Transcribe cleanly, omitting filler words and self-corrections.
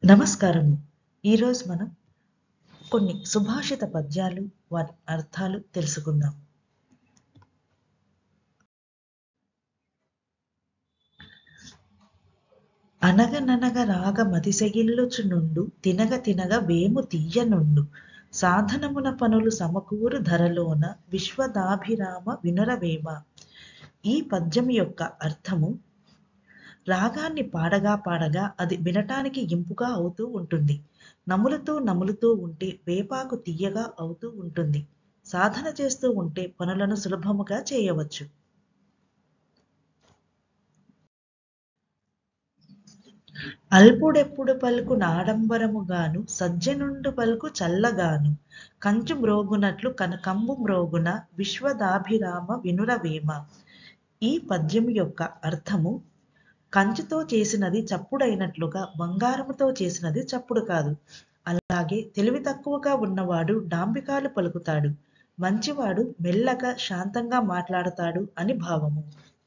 నమస్కారము. ఈరోజు మనం కొన్ని సుభాషిత పద్యాలు, వాటి అర్థాలు తెలుసుకుందాం. అనగననగ రాగ మతిశగిల్లుచునుండు, తినగ తినగ వేము తీయనుండు, సాధనమున పనులు సమకూరు ధరలోన, విశ్వదాభిరామ వినురవేమ. ఈ పద్యం యొక్క అర్థము, రాగాన్ని పాడగా పాడగా అది వినటానికి ఇంపుగా అవుతూ ఉంటుంది. నములుతూ నములుతూ ఉంటే వేపాకు తీయగా అవుతూ ఉంటుంది. సాధన చేస్తూ ఉంటే పనులను సులభముగా చేయవచ్చు. అల్పుడెప్పుడు పలుకు నాడంబరముగాను, సజ్జనుండు పలుకు చల్లగాను, కంచు మ్రోగునట్లు కనకంబు మ్రోగున, విశ్వదాభిరామ వినురవేమ. ఈ పద్యం యొక్క అర్థము, కంచుతో చేసినది చప్పుడైనట్లుగా బంగారముతో చేసినది చప్పుడు కాదు. అలాగే తెలివి తక్కువగా ఉన్నవాడు డాంబికాలు పలుకుతాడు, మంచివాడు మెల్లగా శాంతంగా మాట్లాడతాడు అని భావము.